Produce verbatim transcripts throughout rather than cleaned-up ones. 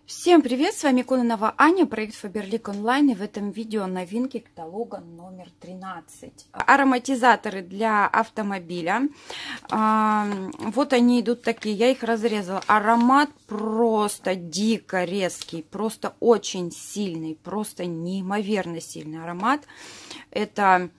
Всем привет, с вами Кононова Аня, проект Faberlic Online, и в этом видео новинки каталога номер тринадцать. Ароматизаторы для автомобиля. Вот они идут такие, я их разрезала. Аромат просто дико резкий, просто очень сильный, просто неимоверно сильный аромат. Это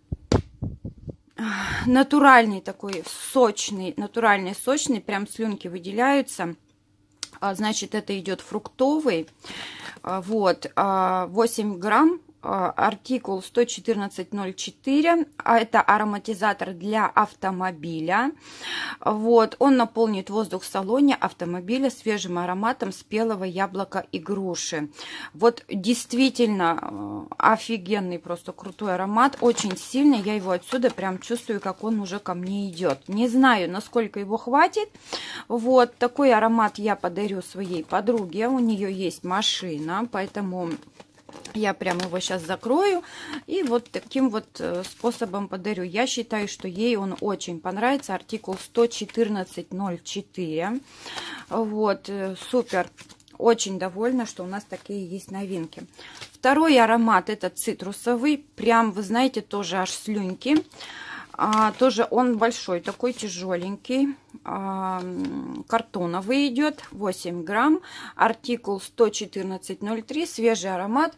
натуральный такой, сочный, натуральный сочный, прям слюнки выделяются. Значит, это идет фруктовый, вот, восемь грамм, артикул сто четырнадцать ноль четыре, а это ароматизатор для автомобиля. Вот, он наполнит воздух в салоне автомобиля свежим ароматом спелого яблока и груши. Вот действительно офигенный, просто крутой аромат, очень сильный. Я его отсюда прям чувствую, как он уже ко мне идет. Не знаю, насколько его хватит. Вот такой аромат я подарю своей подруге. У нее есть машина, поэтому я прям его сейчас закрою и вот таким вот способом подарю. Я считаю, что ей он очень понравится. Артикул сто четырнадцать ноль четыре. Вот, супер. Очень довольна, что у нас такие есть новинки. Второй аромат — это цитрусовый. Прям, вы знаете, тоже аж слюньки. А, тоже он большой, такой тяжеленький. А, картоновый идет, восемь грамм. Артикул сто четырнадцать ноль три. Свежий аромат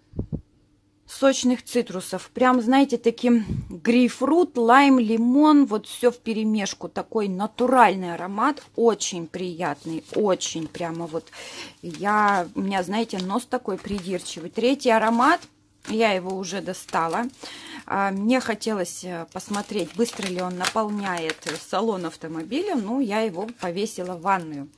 сочных цитрусов. Прям, знаете, таким грейпфрут, лайм, лимон, вот все вперемешку. Такой натуральный аромат, очень приятный, очень прямо вот. Я, у меня, знаете, нос такой придирчивый. Третий аромат, я его уже достала. Мне хотелось посмотреть, быстро ли он наполняет салон автомобиля. Ну, я его повесила в ванную.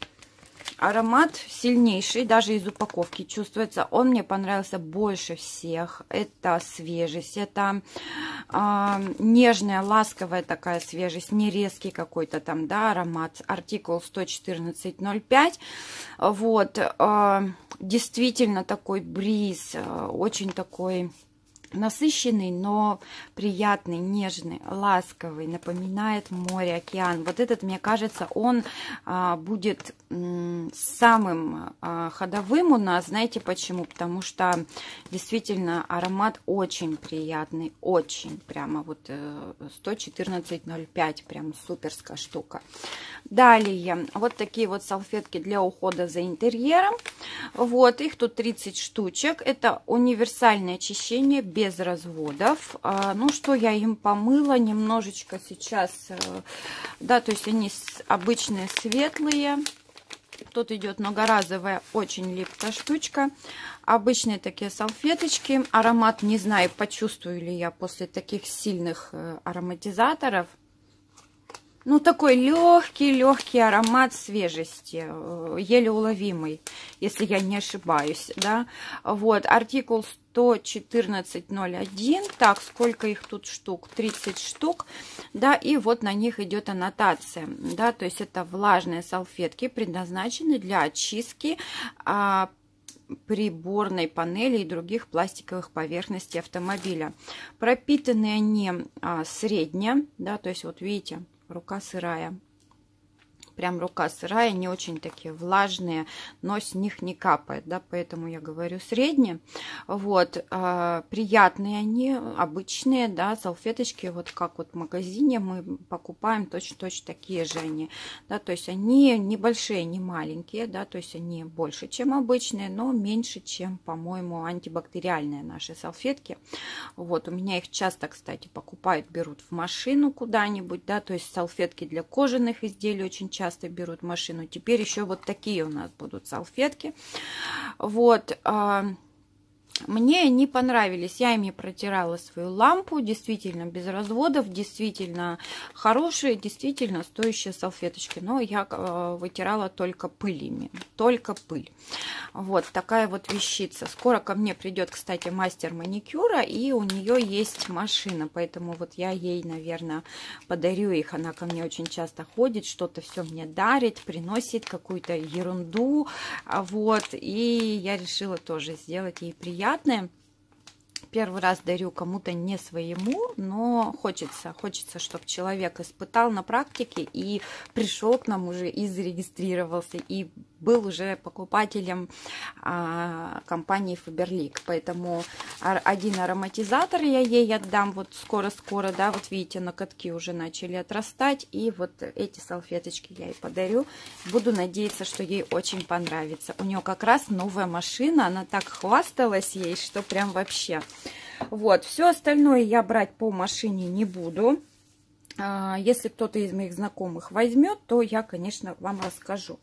Аромат сильнейший, даже из упаковки чувствуется. Он мне понравился больше всех. Это свежесть, это э, нежная, ласковая такая свежесть, не резкий какой-то там, да, аромат. Артикул сто четырнадцать ноль пять. Вот, э, действительно такой бриз, э, очень такой насыщенный, но приятный, нежный, ласковый, напоминает море, океан. Вот этот, мне кажется, он а, будет м, самым а, ходовым у нас. Знаете почему? Потому что действительно аромат очень приятный, очень прямо вот э, сто четырнадцать ноль пять, прям суперская штука. Далее вот такие вот салфетки для ухода за интерьером. Вот их тут тридцать штучек. Это универсальное очищение без разводов. А, ну что, я им помыла немножечко сейчас, да, то есть они обычные светлые. Тут идет многоразовая, очень липкая штучка. Обычные такие салфеточки. Аромат, не знаю, почувствую ли я после таких сильных ароматизаторов. Ну, такой легкий-легкий аромат свежести, еле уловимый, если я не ошибаюсь, да. Вот, артикул сто четырнадцать ноль один. Так, сколько их тут штук? тридцать штук, да, и вот на них идет аннотация, да, то есть это влажные салфетки, предназначены для очистки а, приборной панели и других пластиковых поверхностей автомобиля. Пропитаны они а, средне, да, то есть вот видите, рука сырая. Прям рука сырая, не очень такие влажные, но с них не капает, да, поэтому я говорю средние. Вот, э, приятные они, обычные, да, салфеточки, вот как вот в магазине мы покупаем, точно-точно такие же они, да, то есть они небольшие, не маленькие, да, то есть они больше, чем обычные, но меньше, чем, по-моему, антибактериальные наши салфетки. Вот, у меня их часто, кстати, покупают, берут в машину куда-нибудь, да, то есть салфетки для кожаных изделий очень часто часто берут машину. Теперь еще вот такие у нас будут салфетки. Вот. Мне они понравились. Я ими протирала свою лампу. Действительно без разводов. Действительно хорошие, действительно стоящие салфеточки. Но я вытирала только пылями. Только пыль. Вот такая вот вещица. Скоро ко мне придет, кстати, мастер маникюра. И у нее есть машина. Поэтому вот я ей, наверное, подарю их. Она ко мне очень часто ходит. Что-то все мне дарит. Приносит какую-то ерунду. Вот. И я решила тоже сделать ей приятное. первый раз дарю кому-то не своему, но хочется, хочется, чтобы человек испытал на практике и пришел к нам уже и зарегистрировался, и был уже покупателем а, компании Faberlic. Поэтому один ароматизатор я ей отдам вот скоро-скоро, да, вот видите, ноготки уже начали отрастать, и вот эти салфеточки я ей подарю. Буду надеяться, что ей очень понравится. У нее как раз новая машина, она так хвасталась ей, что прям вообще. Вот, все остальное я брать по машине не буду. Если кто-то из моих знакомых возьмет, то я, конечно, вам расскажу.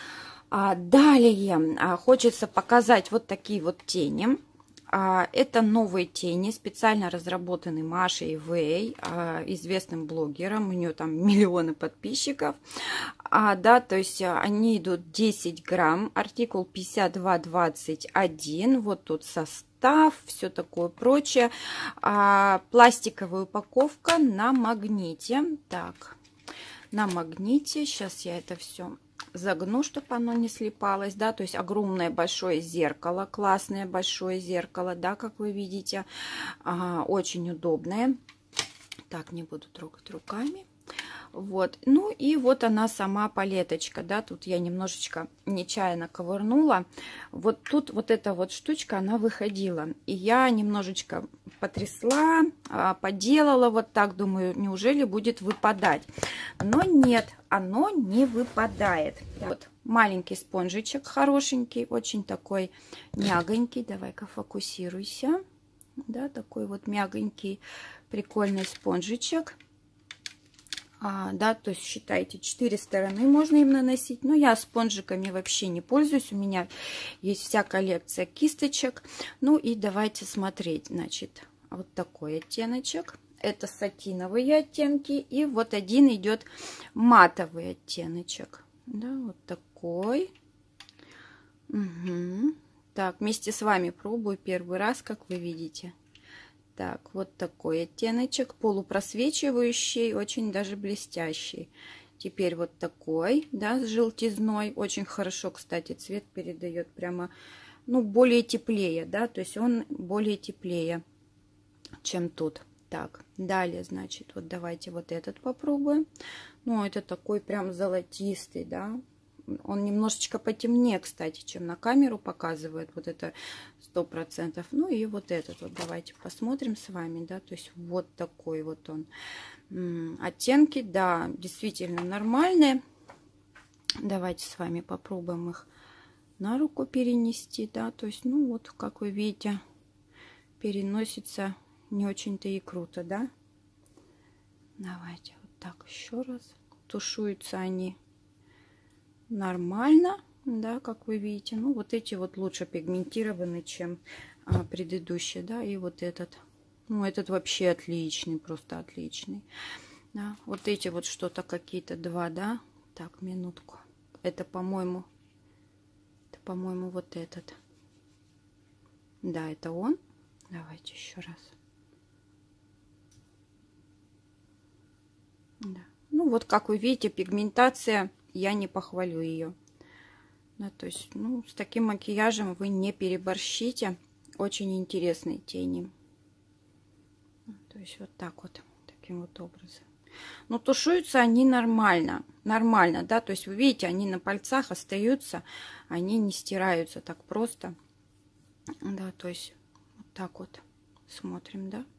Далее хочется показать вот такие вот тени. Это новые тени, специально разработаны Машей Вэй, известным блогером, у нее там миллионы подписчиков. А, да, то есть они идут десять грамм, артикул пятьдесят два двадцать один, вот тут состав, все такое прочее. А, пластиковая упаковка на магните. Так, на магните, сейчас я это все загну, чтобы оно не слипалось, да, то есть огромное большое зеркало, классное большое зеркало, да, как вы видите, а, очень удобное. Так, не буду трогать руками. Вот, ну и вот она сама палеточка, да, тут я немножечко нечаянно ковырнула, вот тут вот эта вот штучка, она выходила, и я немножечко потрясла, поделала вот так, думаю, неужели будет выпадать, но нет, оно не выпадает. Вот маленький спонжичек хорошенький, очень такой мягонький, давай-ка фокусируйся, да, такой вот мягонький, прикольный спонжичек. А, да, то есть считайте, четыре стороны можно им наносить, но я спонжиками вообще не пользуюсь, у меня есть вся коллекция кисточек. Ну и давайте смотреть, значит, вот такой оттеночек, это сатиновые оттенки, и вот один идет матовый оттеночек, да, вот такой. Угу. Так, вместе с вами пробую первый раз, как вы видите. Так, вот такой оттеночек, полупросвечивающий, очень даже блестящий. Теперь вот такой, да, с желтизной. Очень хорошо, кстати, цвет передает прямо, ну, более теплее, да, то есть он более теплее, чем тут. Так, далее, значит, вот давайте вот этот попробуем. Ну, это такой прям золотистый, да. Он немножечко потемнее, кстати, чем на камеру показывает. Вот это сто процентов. Ну и вот этот вот давайте посмотрим с вами, да. То есть вот такой вот он. М-м, оттенки, да, действительно нормальные. Давайте с вами попробуем их на руку перенести, да. То есть, ну вот, как вы видите, переносится не очень-то и круто, да. Давайте вот так еще раз. Тушуются они нормально, да, как вы видите. Ну, вот эти вот лучше пигментированы, чем а, предыдущие, да, и вот этот. Ну, этот вообще отличный, просто отличный. Да. Вот эти вот что-то какие-то два, да. Так, минутку. Это, по-моему, это, по-моему, вот этот. Да, это он. Давайте еще раз. Да. Ну, вот, как вы видите, пигментация, я не похвалю ее. Да, то есть, ну, с таким макияжем вы не переборщите. Очень интересные тени. То есть, вот так вот, таким вот образом. Но тушуются они нормально. Нормально, да, то есть, вы видите, они на пальцах остаются, они не стираются так просто. Да, то есть, вот так вот смотрим, да.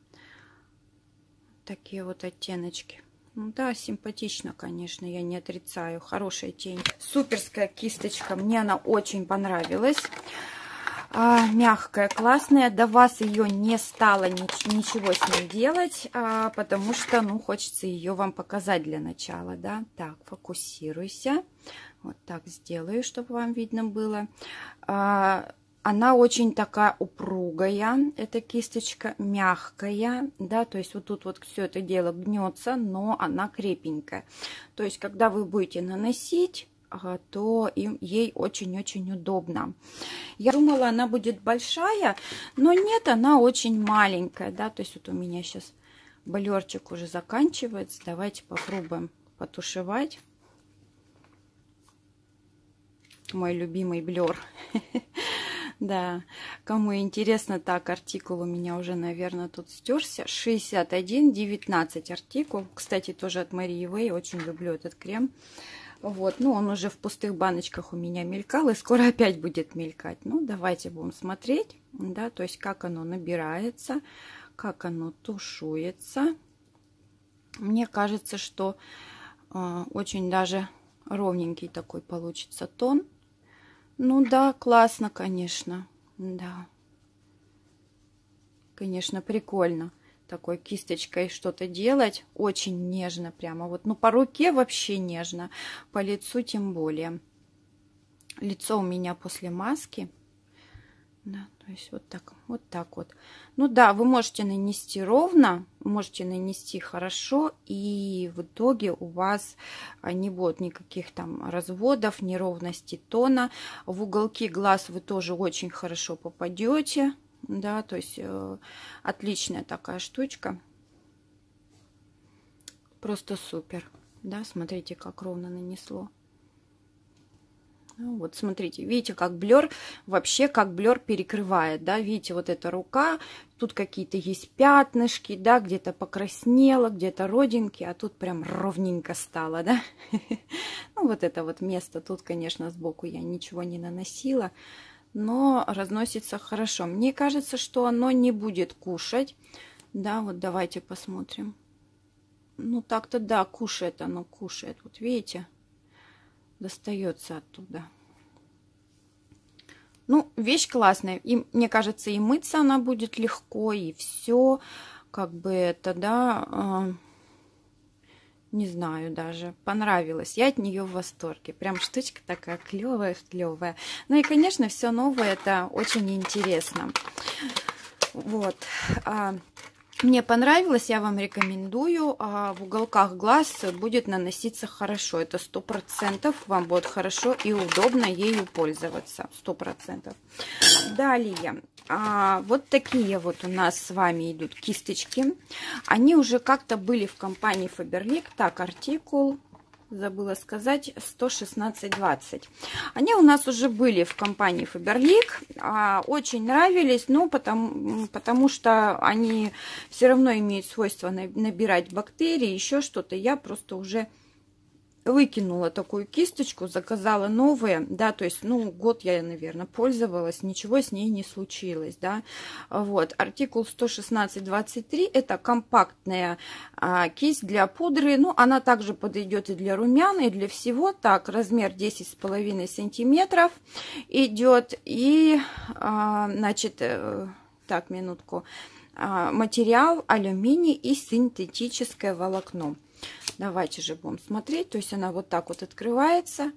Такие вот оттеночки. Ну да, симпатично, конечно, я не отрицаю. Хорошая тень. Суперская кисточка. Мне она очень понравилась. А, мягкая, классная. До вас ее не стало нич ничего с ней делать, а, потому что, ну, хочется ее вам показать для начала, да. Так, фокусируйся. Вот так сделаю, чтобы вам видно было. А, Она очень такая упругая, эта кисточка мягкая, да, то есть вот тут вот все это дело гнется, но она крепенькая. То есть, когда вы будете наносить, то им, ей очень-очень удобно. Я думала, она будет большая, но нет, она очень маленькая, да, то есть вот у меня сейчас блерчик уже заканчивается. Давайте попробуем потушевать. Мой любимый блер. Да, кому интересно, так, артикул у меня уже, наверное, тут стерся. шестьдесят один девятнадцать артикул. Кстати, тоже от Марии Вэй. Очень люблю этот крем. Вот, ну, он уже в пустых баночках у меня мелькал, и скоро опять будет мелькать. Ну, давайте будем смотреть, да, то есть как оно набирается, как оно тушуется. Мне кажется, что э, очень даже ровненький такой получится тон. Ну да, классно, конечно. Да. Конечно, прикольно. Такой кисточкой что-то делать. Очень нежно прямо. Вот, ну, по руке вообще нежно. По лицу тем более. Лицо у меня после маски. Да, то есть вот так, вот так вот. Ну да, вы можете нанести ровно, можете нанести хорошо, и в итоге у вас не будет никаких там разводов, неровности тона. В уголки глаз вы тоже очень хорошо попадете, да, то есть э, отличная такая штучка. Просто супер, да, смотрите, как ровно нанесло. Вот, смотрите, видите, как блер, вообще как блер перекрывает, да, видите, вот эта рука, тут какие-то есть пятнышки, да, где-то покраснело, где-то родинки, а тут прям ровненько стало, да. Ну, вот это вот место, тут, конечно, сбоку я ничего не наносила, но разносится хорошо. Мне кажется, что оно не будет кушать, да, вот давайте посмотрим. Ну, так-то, да, кушает оно, кушает, вот видите. Достается оттуда. Ну, вещь классная. И мне кажется, и мыться она будет легко, и все. Как бы это, да, э, не знаю даже. Понравилось. Я от нее в восторге. Прям штучка такая клевая, клевая. Ну и, конечно, все новое. Это очень интересно. Вот. Мне понравилось, я вам рекомендую. А в уголках глаз будет наноситься хорошо. Это сто процентов. Вам будет хорошо и удобно ею пользоваться. Сто процентов. Далее. А, вот такие вот у нас с вами идут кисточки. Они уже как-то были в компании Faberlic. Так, артикул... Забыла сказать, сто шестнадцать двадцать. Они у нас уже были в компании Faberlic. Очень нравились, но потому, потому что они все равно имеют свойство набирать бактерии, еще что-то. Я просто уже выкинула такую кисточку, заказала новые, да, то есть, ну, год я, наверное, пользовалась, ничего с ней не случилось, да. Вот, артикул сто шестнадцать двадцать три, это компактная а, кисть для пудры, ну, она также подойдет и для румян, и для всего. Так, размер десять с половиной сантиметров идет, и, а, значит, э, так, минутку, а, материал алюминий и синтетическое волокно. Давайте же будем смотреть. То есть она вот так вот открывается.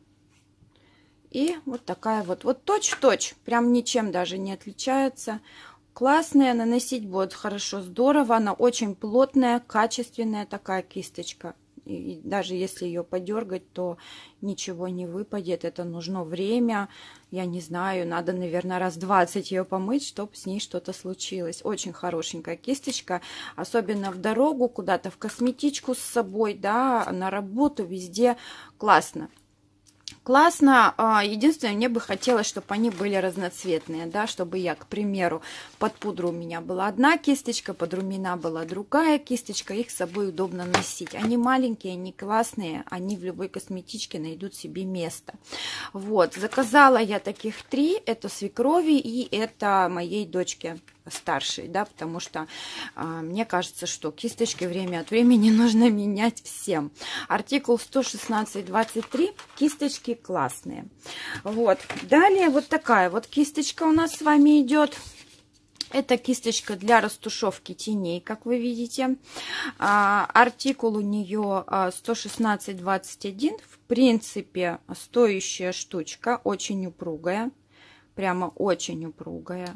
И вот такая вот. Вот точь-в-точь. Прям ничем даже не отличается. Классная. Наносить будет хорошо, здорово. Она очень плотная, качественная такая кисточка. И даже если ее подергать, то ничего не выпадет. Это нужно время. Я не знаю, надо, наверное, раз двадцать ее помыть, чтобы с ней что-то случилось. Очень хорошенькая кисточка. Особенно в дорогу, куда-то в косметичку с собой, да, на работу, везде классно. Классно. Единственное, мне бы хотелось, чтобы они были разноцветные, да, чтобы я, к примеру, под пудру у меня была одна кисточка, под румяна была другая кисточка, их с собой удобно носить. Они маленькие, они классные, они в любой косметичке найдут себе место. Вот, заказала я таких три, это свекрови и это моей дочке старшей, да, потому что а, мне кажется, что кисточки время от времени нужно менять всем. Артикул сто шестнадцать двадцать три, кисточки классные. Вот, далее вот такая вот кисточка у нас с вами идет. Это кисточка для растушевки теней, как вы видите. А, артикул у нее сто шестнадцать двадцать один. В принципе, стоящая штучка, очень упругая, прямо очень упругая.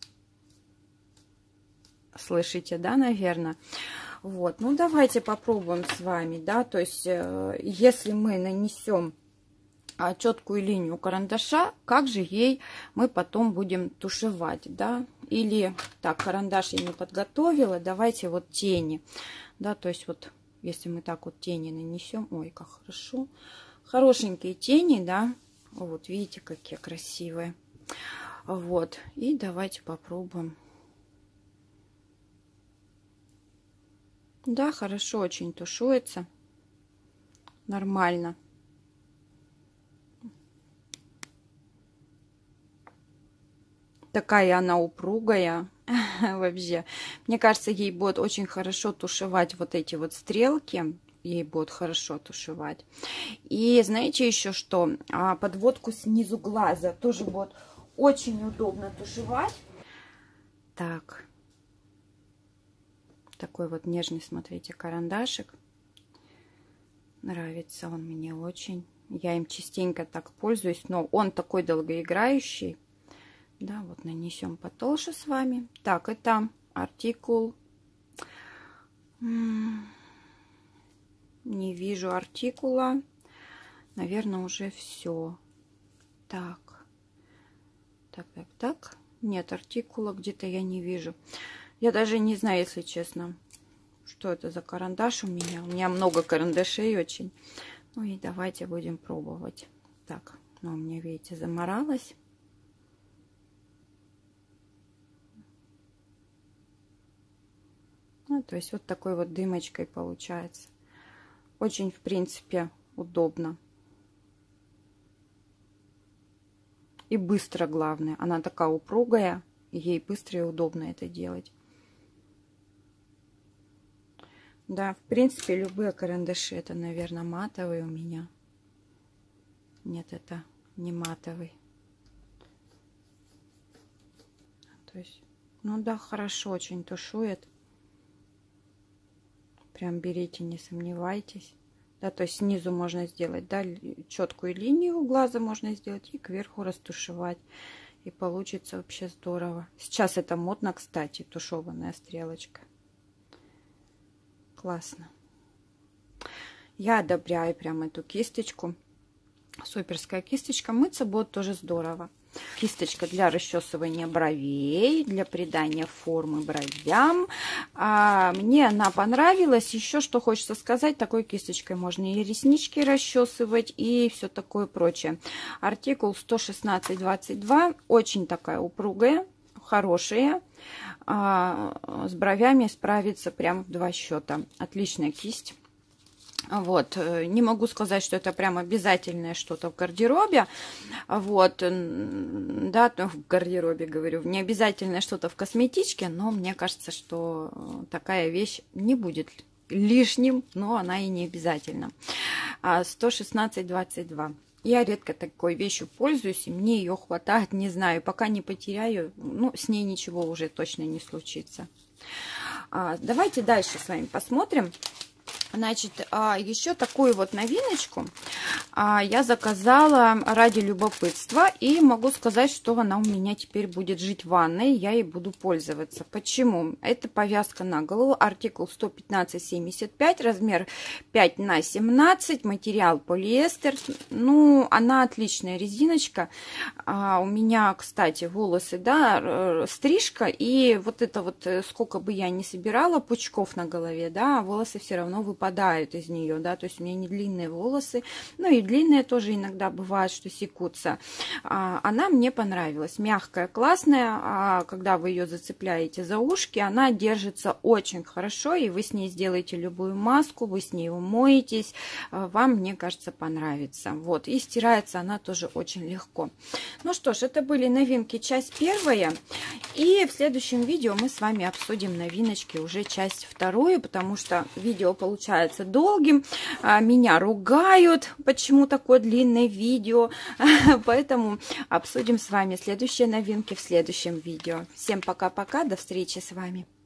Слышите, да, наверное? Вот, ну давайте попробуем с вами, да, то есть, э, если мы нанесем а, четкую линию карандаша, как же ей мы потом будем тушевать, да? Или, так, карандаш я не подготовила, давайте вот тени, да, то есть вот, если мы так вот тени нанесем, ой, как хорошо, хорошенькие тени, да, вот, видите, какие красивые. Вот. И давайте попробуем. Да, хорошо очень тушуется. Нормально. Такая она упругая. Вообще. Мне кажется, ей будет очень хорошо тушевать вот эти вот стрелки. Ей будет хорошо тушевать. И знаете еще что? Подводку снизу глаза тоже будет очень удобно тушевать. Так. Такой вот нежный, смотрите, карандашик. Нравится он мне очень. Я им частенько так пользуюсь, но он такой долгоиграющий. Да, вот нанесем потолще с вами. Так, это артикул. Не вижу артикула. Наверное, уже все. Так. Так, так, так. Нет артикула, где-то я не вижу. Я даже не знаю, если честно, что это за карандаш у меня. У меня много карандашей очень. Ну и давайте будем пробовать. Так, ну у меня, видите, заморалось. Ну, то есть вот такой вот дымочкой получается. Очень, в принципе, удобно. И быстро, главное. Она такая упругая, и ей быстро и удобно это делать. Да, в принципе, любые карандаши, это, наверное, матовые у меня. Нет, это не матовый. То есть, ну да, хорошо очень тушует. Прям берите, не сомневайтесь. Да, то есть снизу можно сделать, да, четкую линию у глаза можно сделать и кверху растушевать. И получится вообще здорово. Сейчас это модно, кстати, тушеванная стрелочка. Классно. Я одобряю прям эту кисточку. Суперская кисточка. Мыться будет тоже здорово. Кисточка для расчесывания бровей, для придания формы бровям. А, мне она понравилась. Еще что хочется сказать, такой кисточкой можно и реснички расчесывать, и все такое прочее. Артикул сто шестнадцать двадцать два. Очень такая упругая, хорошая. А, с бровями справится прям в два счета. Отличная кисть. Вот, не могу сказать, что это прям обязательное что-то в гардеробе. Вот, да, в гардеробе, говорю, не обязательное что-то в косметичке, но мне кажется, что такая вещь не будет лишним, но она и не обязательна. сто шестнадцать двадцать два. Я редко такой вещью пользуюсь, и мне ее хватает, не знаю, пока не потеряю, ну, с ней ничего уже точно не случится. Давайте дальше с вами посмотрим. Значит, еще такую вот новиночку я заказала ради любопытства. И могу сказать, что она у меня теперь будет жить в ванной. Я ей буду пользоваться. Почему? Это повязка на голову. Артикул сто пятнадцать семьдесят пять. Размер пять на семнадцать. Материал полиэстер. Ну, она отличная резиночка. А у меня, кстати, волосы, да, стрижка. И вот это вот, сколько бы я ни собирала пучков на голове, да, волосы все равно выпадают. Попадают из нее, да, то есть у меня не длинные волосы, ну и длинные тоже иногда бывает, что секутся. А, она мне понравилась, мягкая, классная, а когда вы ее зацепляете за ушки, она держится очень хорошо, и вы с ней сделаете любую маску, вы с ней умоетесь, вам, мне кажется, понравится. Вот, и стирается она тоже очень легко. Ну что ж, это были новинки, часть первая, и в следующем видео мы с вами обсудим новиночки, уже часть вторую, потому что видео получается долгим, меня ругают, почему такое длинное видео, поэтому обсудим с вами следующие новинки в следующем видео. Всем пока-пока, до встречи с вами.